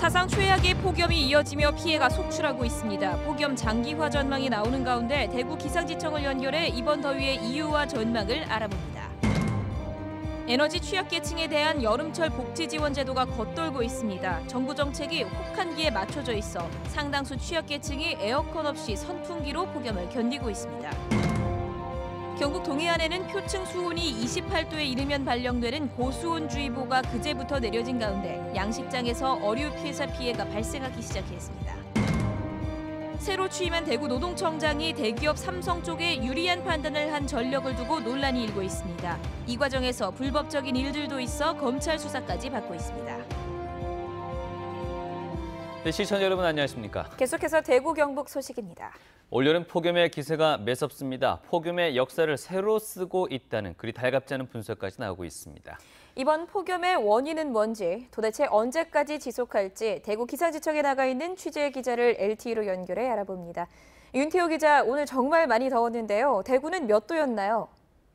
사상 최악의 폭염이 이어지며 피해가 속출하고 있습니다. 폭염 장기화 전망이 나오는 가운데 대구 기상지청을 연결해 이번 더위의 이유와 전망을 알아봅니다. 에너지 취약계층에 대한 여름철 복지 지원 제도가 겉돌고 있습니다. 정부 정책이 혹한기에 맞춰져 있어 상당수 취약계층이 에어컨 없이 선풍기로 폭염을 견디고 있습니다. 경북 동해안에는 표층 수온이 28도에 이르면 발령되는 고수온주의보가 그제부터 내려진 가운데 양식장에서 어류 폐사 피해가 발생하기 시작했습니다. 새로 취임한 대구 노동청장이 대기업 삼성 쪽에 유리한 판단을 한 전력을 두고 논란이 일고 있습니다. 이 과정에서 불법적인 일들도 있어 검찰 수사까지 받고 있습니다. 네, 시청자 여러분 안녕하십니까? 계속해서 대구 경북 소식입니다. 올여름 폭염의 기세가 매섭습니다. 폭염의 역사를 새로 쓰고 있다는 그리 달갑지 않은 분석까지 나오고 있습니다. 이번 폭염의 원인은 뭔지, 도대체 언제까지 지속할지 대구 기상지청에 나가 있는 취재 기자를 LTE로 연결해 알아봅니다. 윤태호 기자, 오늘 정말 많이 더웠는데요. 대구는 몇 도였나요?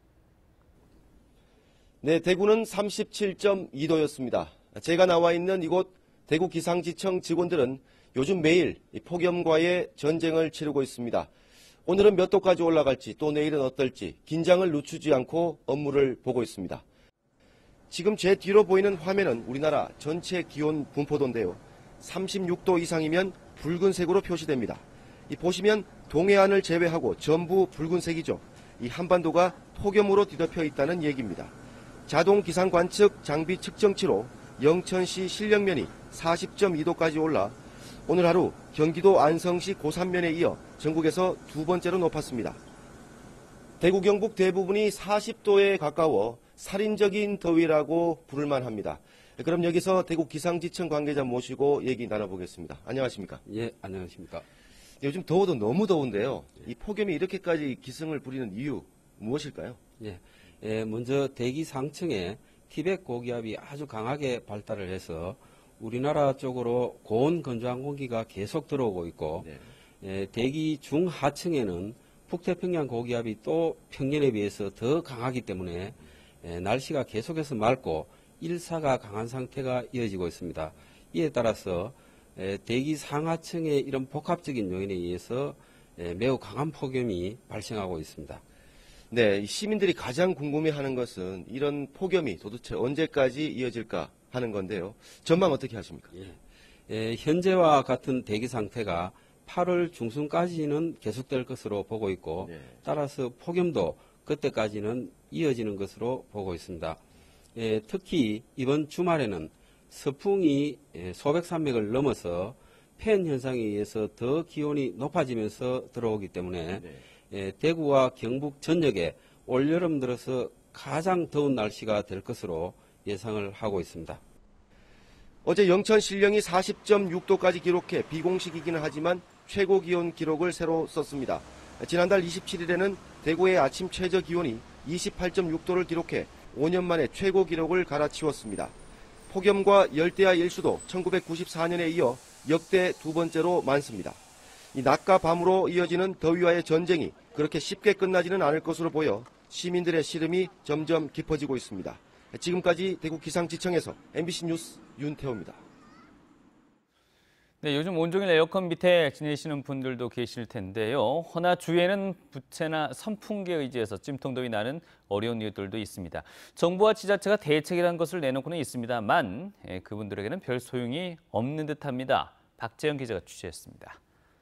네, 대구는 37.2도였습니다. 제가 나와 있는 이곳 대구 기상지청 직원들은 요즘 매일 폭염과의 전쟁을 치르고 있습니다. 오늘은 몇 도까지 올라갈지 또 내일은 어떨지 긴장을 늦추지 않고 업무를 보고 있습니다. 지금 제 뒤로 보이는 화면은 우리나라 전체 기온 분포도인데요. 36도 이상이면 붉은색으로 표시됩니다. 보시면 동해안을 제외하고 전부 붉은색이죠. 이 한반도가 폭염으로 뒤덮여 있다는 얘기입니다. 자동 기상 관측 장비 측정치로 영천시 신령면이 40.2도까지 올라 오늘 하루 경기도 안성시 고산면에 이어 전국에서 두 번째로 높았습니다. 대구 경북 대부분이 40도에 가까워 살인적인 더위라고 부를만 합니다. 그럼 여기서 대구 기상지청 관계자 모시고 얘기 나눠보겠습니다. 안녕하십니까? 예, 안녕하십니까? 요즘 더워도 너무 더운데요. 이 폭염이 이렇게까지 기승을 부리는 이유 무엇일까요? 먼저 대기 상층에 티벳 고기압이 아주 강하게 발달을 해서 우리나라 쪽으로 고온 건조한 공기가 계속 들어오고 있고 대기 중하층에는 북태평양 고기압이 또 평년에 비해서 더 강하기 때문에 날씨가 계속해서 맑고 일사가 강한 상태가 이어지고 있습니다. 이에 따라서 대기 상하층의 이런 복합적인 요인에 의해서 매우 강한 폭염이 발생하고 있습니다. 네, 시민들이 가장 궁금해하는 것은 이런 폭염이 도대체 언제까지 이어질까 하는 건데요. 전망 어떻게 하십니까? 현재와 같은 대기 상태가 8월 중순까지는 계속될 것으로 보고 있고 따라서 폭염도 그때까지는 이어지는 것으로 보고 있습니다. 특히 이번 주말에는 서풍이 소백산맥을 넘어서 팬 현상에 의해서 더 기온이 높아지면서 들어오기 때문에 대구와 경북 전역에 올여름 들어서 가장 더운 날씨가 될 것으로 예상을 하고 있습니다. 어제 영천 신령이 40.6도까지 기록해 비공식이기는 하지만 최고 기온 기록을 새로 썼습니다. 지난달 27일에는 대구의 아침 최저 기온이 28.6도를 기록해 5년 만에 최고 기록을 갈아치웠습니다. 폭염과 열대야 일수도 1994년에 이어 역대 두 번째로 많습니다. 이 낮과 밤으로 이어지는 더위와의 전쟁이 그렇게 쉽게 끝나지는 않을 것으로 보여 시민들의 시름이 점점 깊어지고 있습니다. 지금까지 대구 기상지청에서 MBC 뉴스 윤태호입니다. 네, 요즘 온종일 에어컨 밑에 지내시는 분들도 계실 텐데요. 허나 주위에는 부채나 선풍기에 의지해서 찜통더위 나는 어려운 이웃들도 있습니다. 정부와 지자체가 대책이라는 것을 내놓고는 있습니다만 그분들에게는 별 소용이 없는 듯합니다. 박재영 기자가 취재했습니다.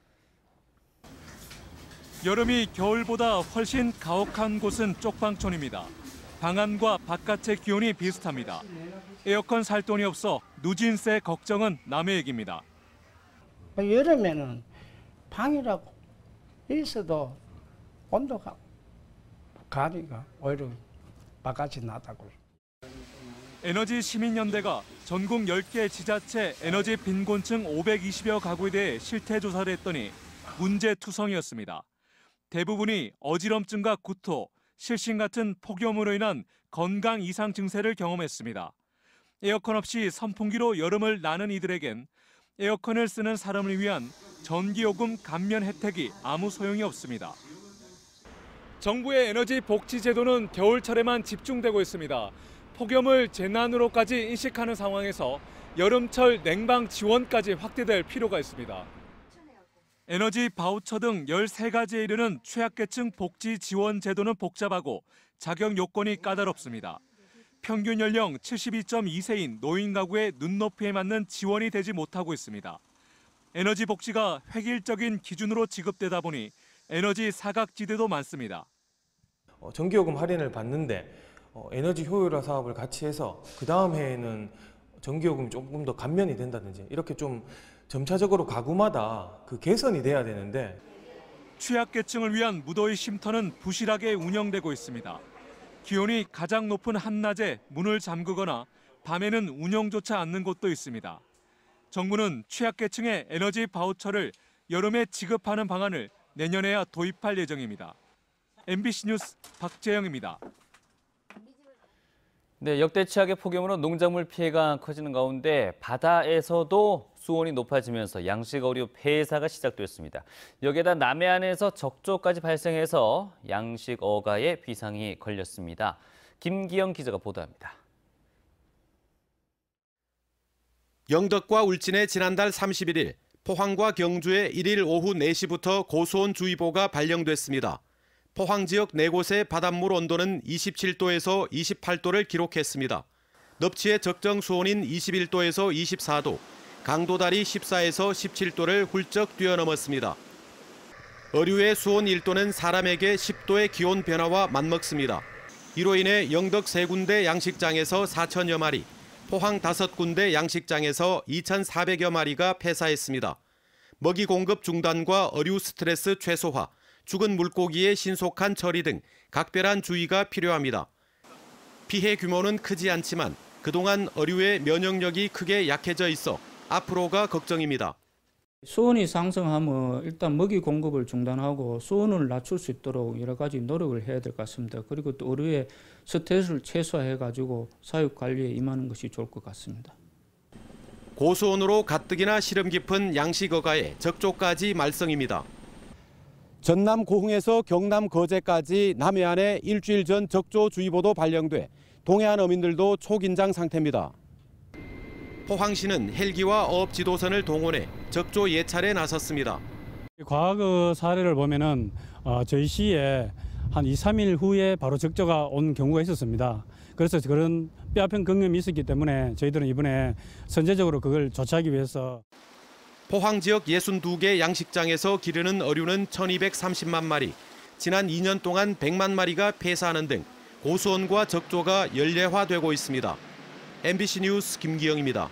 여름이 겨울보다 훨씬 가혹한 곳은 쪽방촌입니다. 방 안과 바깥의 기온이 비슷합니다. 에어컨 살 돈이 없어 누진세 걱정은 남의 얘기입니다. 여름에는 방이라고 있어도 온도가 가니까 오히려 바깥이 낫다고. 에너지 시민연대가 전국 10개 지자체 에너지 빈곤층 520여 가구에 대해 실태 조사를 했더니 문제투성이었습니다. 대부분이 어지럼증과 구토, 실신 같은 폭염으로 인한 건강 이상 증세를 경험했습니다. 에어컨 없이 선풍기로 여름을 나는 이들에겐 에어컨을 쓰는 사람을 위한 전기요금 감면 혜택이 아무 소용이 없습니다. 정부의 에너지 복지 제도는 겨울철에만 집중되고 있습니다. 폭염을 재난으로까지 인식하는 상황에서 여름철 냉방 지원까지 확대될 필요가 있습니다. 에너지 바우처 등 13가지에 이르는 취약계층 복지 지원 제도는 복잡하고 자격 요건이 까다롭습니다. 평균 연령 72.2세인 노인 가구의 눈높이에 맞는 지원이 되지 못하고 있습니다. 에너지 복지가 획일적인 기준으로 지급되다 보니 에너지 사각지대도 많습니다. 전기요금 할인을 받는데 에너지 효율화 사업을 같이 해서 그 다음 해에는 전기요금이 조금 더 감면이 된다든지 이렇게 좀 점차적으로 가구마다 그 개선이 돼야 되는데 취약계층을 위한 무더위 쉼터는 부실하게 운영되고 있습니다. 기온이 가장 높은 한낮에 문을 잠그거나 밤에는 운영조차 않는 곳도 있습니다. 정부는 취약계층의 에너지 바우처를 여름에 지급하는 방안을 내년에야 도입할 예정입니다. MBC 뉴스 박재영입니다. 네, 역대 최악의 폭염으로 농작물 피해가 커지는 가운데 바다에서도 수온이 높아지면서 양식 어류 폐사가 시작됐습니다. 여기에다 남해안에서 적조까지 발생해서 양식 어가에 비상이 걸렸습니다. 김기영 기자가 보도합니다. 영덕과 울진에 지난달 31일, 포항과 경주에 1일 오후 4시부터 고수온주의보가 발령됐습니다. 포항 지역 4곳의 바닷물 온도는 27도에서 28도를 기록했습니다. 넙치의 적정 수온인 21도에서 24도, 강도다리 14에서 17도를 훌쩍 뛰어넘었습니다. 어류의 수온 1도는 사람에게 10도의 기온 변화와 맞먹습니다. 이로 인해 영덕 3군데 양식장에서 4천여 마리, 포항 5군데 양식장에서 2,400여 마리가 폐사했습니다. 먹이 공급 중단과 어류 스트레스 최소화, 죽은 물고기의 신속한 처리 등 각별한 주의가 필요합니다. 피해 규모는 크지 않지만 그동안 어류의 면역력이 크게 약해져 있어 앞으로가 걱정입니다. 수온이 상승하면 일단 먹이 공급을 중단하고 수온을 낮출 수 있도록 여러 가지 노력을 해야 될 것 같습니다. 그리고 또 어류의 스트레스를 최소화해가지고 사육 관리에 임하는 것이 좋을 것 같습니다. 고수온으로 가뜩이나 시름 깊은 양식 어가에 적조까지 말썽입니다. 전남 고흥에서 경남 거제까지 남해안에 일주일 전 적조주의보도 발령돼 동해안 어민들도 초긴장 상태입니다. 포항시는 헬기와 어업 지도선을 동원해 적조 예찰에 나섰습니다. 과거 사례를 보면은 저희 시에 한 2, 3일 후에 바로 적조가 온 경우가 있었습니다. 그래서 그런 뼈아픈 경험이 있었기 때문에 저희들은 이번에 선제적으로 그걸 조치하기 위해서 포항 지역 62개 양식장에서 기르는 어류는 1,230만 마리, 지난 2년 동안 100만 마리가 폐사하는 등 고수온과 적조가 연례화되고 있습니다. MBC 뉴스 김기영입니다.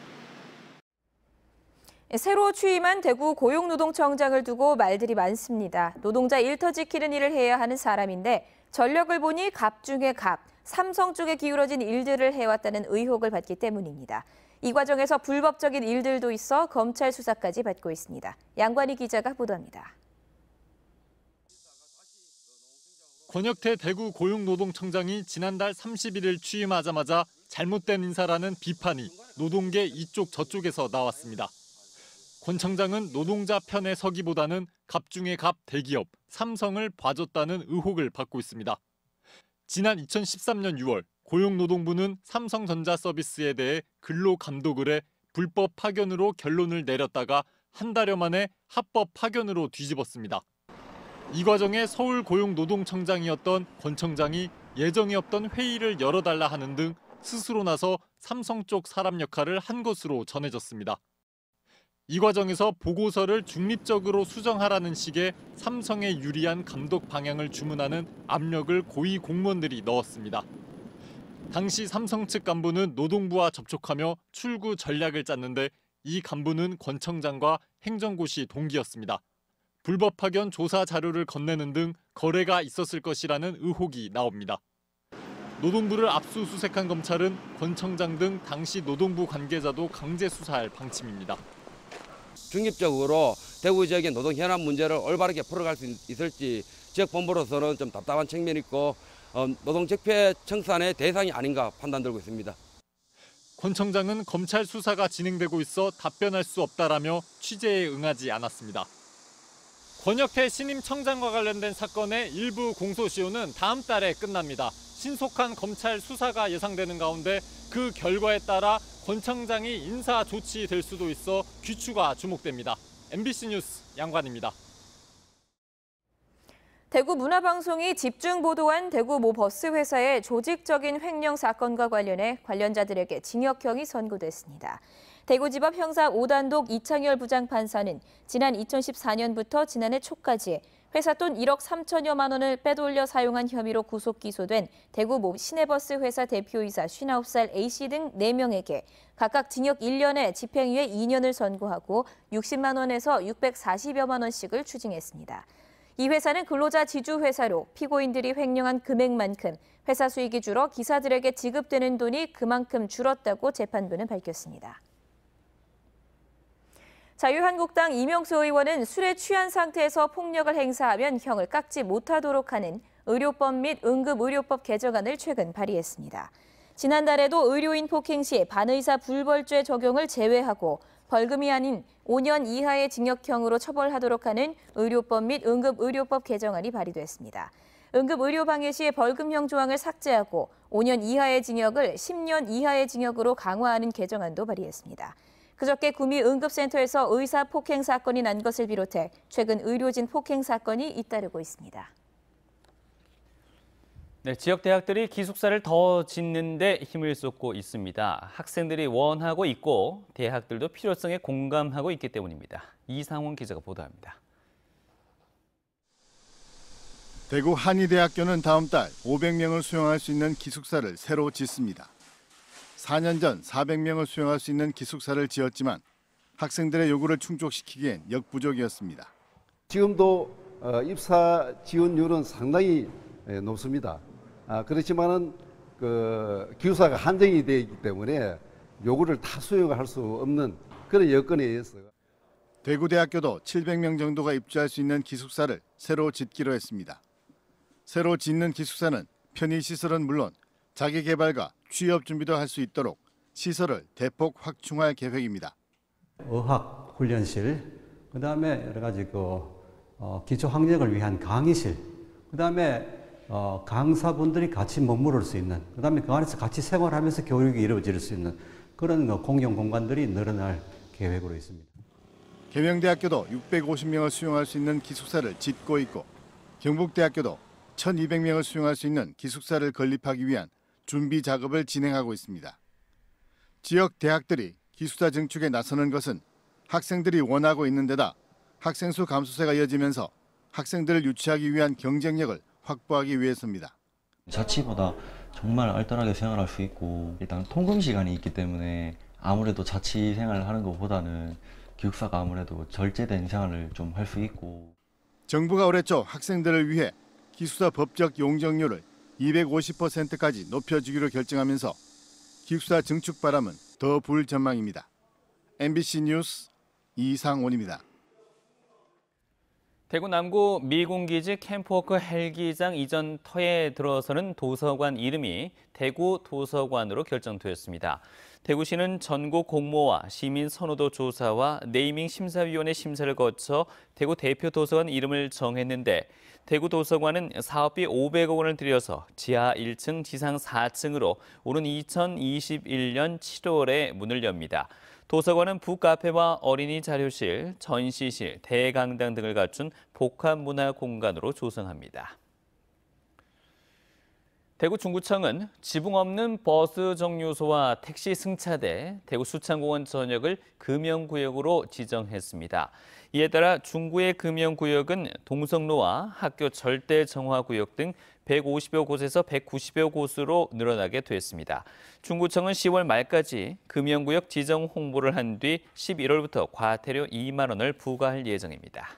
새로 취임한 대구 고용노동청장을 두고 말들이 많습니다. 노동자 일터 지키는 일을 해야 하는 사람인데 전력을 보니 갑 중에 갑, 삼성 쪽에 기울어진 일들을 해왔다는 의혹을 받기 때문입니다. 이 과정에서 불법적인 일들도 있어 검찰 수사까지 받고 있습니다. 양관희 기자가 보도합니다. 권혁태 대구 고용노동청장이 지난달 31일 취임하자마자 잘못된 인사라는 비판이 노동계 이쪽 저쪽에서 나왔습니다. 권 청장은 노동자 편에 서기보다는 갑 중에 갑 대기업 삼성을 봐줬다는 의혹을 받고 있습니다. 지난 2013년 6월 고용노동부는 삼성전자 서비스에 대해 근로감독을 해 불법 파견으로 결론을 내렸다가 한 달여 만에 합법 파견으로 뒤집었습니다. 이 과정에 서울 고용노동청장이었던 권 청장이 예정이 없던 회의를 열어달라 하는 등 스스로 나서 삼성 쪽 사람 역할을 한 것으로 전해졌습니다. 이 과정에서 보고서를 중립적으로 수정하라는 식의 삼성에 유리한 감독 방향을 주문하는 압력을 고위 공무원들이 넣었습니다. 당시 삼성 측 간부는 노동부와 접촉하며 출구 전략을 짰는데 이 간부는 권 청장과 행정고시 동기였습니다. 불법 파견 조사 자료를 건네는 등 거래가 있었을 것이라는 의혹이 나옵니다. 노동부를 압수수색한 검찰은 권 청장 등 당시 노동부 관계자도 강제 수사할 방침입니다. 중립적으로 대구 지역의 노동 현안 문제를 올바르게 풀어갈 수 있을지 지역 본부로서는 좀 답답한 측면이 있고 노동 적폐 청산의 대상이 아닌가 판단되고 있습니다. 권 청장은 검찰 수사가 진행되고 있어 답변할 수 없다라며 취재에 응하지 않았습니다. 권혁태 신임 청장과 관련된 사건의 일부 공소시효는 다음 달에 끝납니다. 신속한 검찰 수사가 예상되는 가운데 그 결과에 따라 권 청장이 인사 조치될 수도 있어 귀추가 주목됩니다. MBC 뉴스 양관입니다. 대구 문화방송이 집중 보도한 대구 모 버스 회사의 조직적인 횡령 사건과 관련해 관련자들에게 징역형이 선고됐습니다. 대구지법 형사 5단독 이창열 부장판사는 지난 2014년부터 지난해 초까지 회사 돈 1억 3천여만 원을 빼돌려 사용한 혐의로 구속 기소된 대구 모 시내버스 회사 대표이사 59살 A씨 등 4명에게 각각 징역 1년에 집행유예 2년을 선고하고 60만 원에서 640여만 원씩을 추징했습니다. 이 회사는 근로자 지주회사로 피고인들이 횡령한 금액만큼 회사 수익이 줄어 기사들에게 지급되는 돈이 그만큼 줄었다고 재판부는 밝혔습니다. 자유한국당 이명수 의원은 술에 취한 상태에서 폭력을 행사하면 형을 깎지 못하도록 하는 의료법 및 응급의료법 개정안을 최근 발의했습니다. 지난달에도 의료인 폭행 시 반의사 불벌죄 적용을 제외하고 벌금이 아닌 5년 이하의 징역형으로 처벌하도록 하는 의료법 및 응급의료법 개정안이 발의됐습니다. 응급의료방해 시의 벌금형 조항을 삭제하고 5년 이하의 징역을 10년 이하의 징역으로 강화하는 개정안도 발의했습니다. 그저께 구미 응급센터에서 의사 폭행 사건이 난 것을 비롯해 최근 의료진 폭행 사건이 잇따르고 있습니다. 네, 지역 대학들이 기숙사를 더 짓는 데 힘을 쏟고 있습니다. 학생들이 원하고 있고 대학들도 필요성에 공감하고 있기 때문입니다. 이상훈 기자가 보도합니다. 대구 한의대학교는 다음 달 500명을 수용할 수 있는 기숙사를 새로 짓습니다. 4년 전 400명을 수용할 수 있는 기숙사를 지었지만 학생들의 요구를 충족시키기엔 역부족이었습니다. 지금도 입사 지원율은 상당히 높습니다. 그렇지만은 기숙사가 한정이 되어 있기 때문에 요구를 다 수용할 수 없는 그런 여건에 의해서 대구대학교도 700명 정도가 입주할 수 있는 기숙사를 새로 짓기로 했습니다. 새로 짓는 기숙사는 편의시설은 물론 자기개발과 취업 준비도 할 수 있도록 시설을 대폭 확충할 계획입니다. 어학 훈련실, 그다음에 여러 가지 기초 학력을 위한 강의실, 그다음에 강사분들이 같이 머무를 수 있는, 그다음에 그 안에서 같이 생활하면서 교육이 이루어질 수 있는 그런 공용 공간들이 늘어날 계획으로 있습니다. 계명대학교도 650명을 수용할 수 있는 기숙사를 짓고 있고 경북대학교도 1,200명을 수용할 수 있는 기숙사를 건립하기 위한 준비 작업을 진행하고 있습니다. 지역 대학들이 기숙사 증축에 나서는 것은 학생들이 원하고 있는 데다 학생 수 감소세가 이어지면서 학생들을 유치하기 위한 경쟁력을 확보하기 위해서입니다. 자취보다 정말 알뜰하게 생활할 수 있고 일단 통금 시간이 있기 때문에 아무래도 자취 생활을 하는 것보다는 기숙사가 아무래도 절제된 생활을 좀 할 수 있고. 정부가 올해 초 학생들을 위해 기숙사 법적 용적률을 250%까지 높여주기로 결정하면서 기숙사 증축 바람은 더 불 전망입니다. MBC 뉴스 이상원입니다. 대구 남구 미군기지 캠프워크 헬기장 이전 터에 들어서는 도서관 이름이 대구 도서관으로 결정되었습니다. 대구시는 전국 공모와 시민 선호도 조사와 네이밍 심사위원회 심사를 거쳐 대구 대표 도서관 이름을 정했는데 대구 도서관은 사업비 500억 원을 들여서 지하 1층, 지상 4층으로 오는 2021년 7월에 문을 엽니다. 도서관은 북카페와 어린이 자료실, 전시실, 대강당 등을 갖춘 복합문화 공간으로 조성합니다. 대구 중구청은 지붕 없는 버스 정류소와 택시 승차대, 대구 수창공원 전역을 금연구역으로 지정했습니다. 이에 따라 중구의 금연구역은 동성로와 학교 절대 정화구역 등 150여 곳에서 190여 곳으로 늘어나게 됐습니다. 중구청은 10월 말까지 금연구역 지정 홍보를 한 뒤 11월부터 과태료 2만 원을 부과할 예정입니다.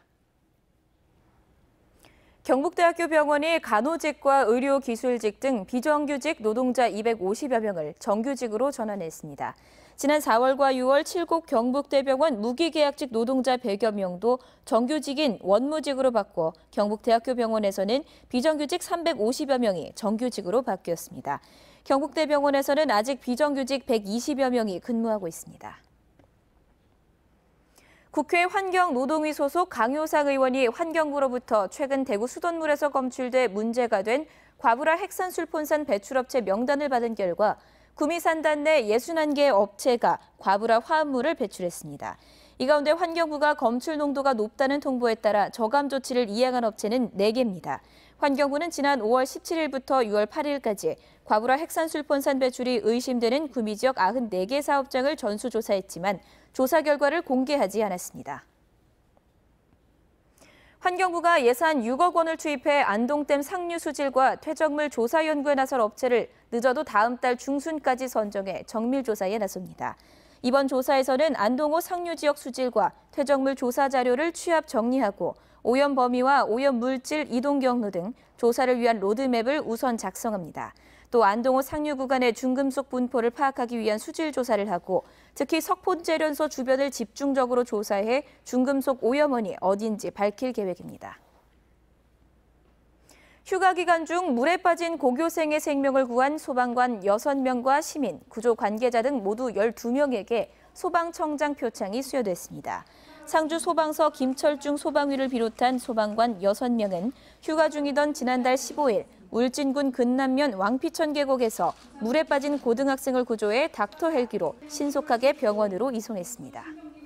경북대학교 병원이 간호직과 의료기술직 등 비정규직 노동자 250여 명을 정규직으로 전환했습니다. 지난 4월과 6월 7곳 경북대병원 무기계약직 노동자 100여 명도 정규직인 원무직으로 바꿔 경북대학교 병원에서는 비정규직 350여 명이 정규직으로 바뀌었습니다. 경북대병원에서는 아직 비정규직 120여 명이 근무하고 있습니다. 국회 환경노동위 소속 강효상 의원이 환경부로부터 최근 대구 수돗물에서 검출돼 문제가 된 과부라 핵산술폰산 배출업체 명단을 받은 결과 구미산단 내 61개 업체가 과부라 화합물을 배출했습니다. 이 가운데 환경부가 검출 농도가 높다는 통보에 따라 저감 조치를 이행한 업체는 4개입니다. 환경부는 지난 5월 17일부터 6월 8일까지 과부라 핵산술폰산 배출이 의심되는 구미 지역 94개 사업장을 전수조사했지만 조사 결과를 공개하지 않았습니다. 환경부가 예산 6억 원을 투입해 안동댐 상류 수질과 퇴적물 조사 연구에 나설 업체를 늦어도 다음 달 중순까지 선정해 정밀 조사에 나섭니다. 이번 조사에서는 안동호 상류 지역 수질과 퇴적물 조사 자료를 취합 정리하고 오염 범위와 오염 물질 이동 경로 등 조사를 위한 로드맵을 우선 작성합니다. 또 안동호 상류 구간의 중금속 분포를 파악하기 위한 수질 조사를 하고 특히 석폰재련소 주변을 집중적으로 조사해 중금속 오염원이 어딘지 밝힐 계획입니다. 휴가 기간 중 물에 빠진 고교생의 생명을 구한 소방관 6명과 시민, 구조 관계자 등 모두 12명에게 소방청장 표창이 수여됐습니다. 상주 소방서 김철중 소방위를 비롯한 소방관 6명은 휴가 중이던 지난달 15일 울진군 근남면 왕피천 계곡에서 물에 빠진 고등학생을 구조해 닥터 헬기로 신속하게 병원으로 이송했습니다.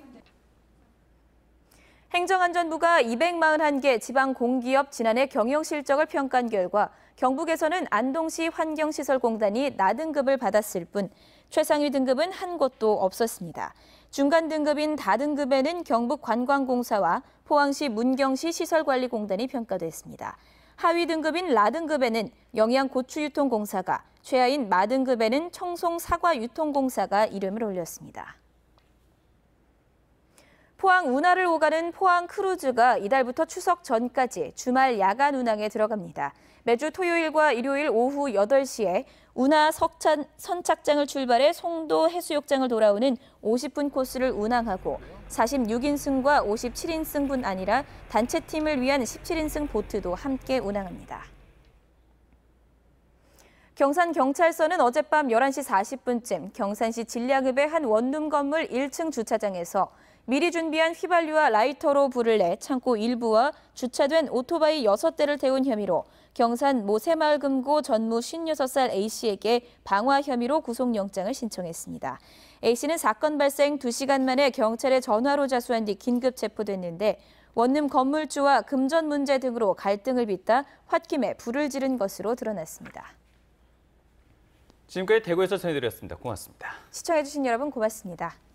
행정안전부가 241개 지방공기업 지난해 경영실적을 평가한 결과 경북에서는 안동시 환경시설공단이 나등급을 받았을 뿐 최상위 등급은 한 곳도 없었습니다. 중간 등급인 다등급에는 경북관광공사와 포항시 문경시 시설관리공단이 평가됐습니다. 하위 등급인 라등급에는 영양고추유통공사가, 최하인 마등급에는 청송사과유통공사가 이름을 올렸습니다. 포항 운하를 오가는 포항 크루즈가 이달부터 추석 전까지 주말 야간 운항에 들어갑니다. 매주 토요일과 일요일 오후 8시에 운하 선착장을 출발해 송도 해수욕장을 돌아오는 50분 코스를 운항하고 46인승과 57인승뿐 아니라 단체팀을 위한 17인승 보트도 함께 운항합니다. 경산경찰서는 어젯밤 11시 40분쯤 경산시 진량읍의 한 원룸 건물 1층 주차장에서 미리 준비한 휘발유와 라이터로 불을 내 창고 일부와 주차된 오토바이 6대를 태운 혐의로 경산 모새마을 금고 전무 56살 A씨에게 방화 혐의로 구속영장을 신청했습니다. A씨는 사건 발생 2시간 만에 경찰에 전화로 자수한 뒤 긴급 체포됐는데 원룸 건물주와 금전 문제 등으로 갈등을 빚다 홧김에 불을 지른 것으로 드러났습니다. 지금까지 대구에서 전해드렸습니다. 고맙습니다. 시청해주신 여러분 고맙습니다.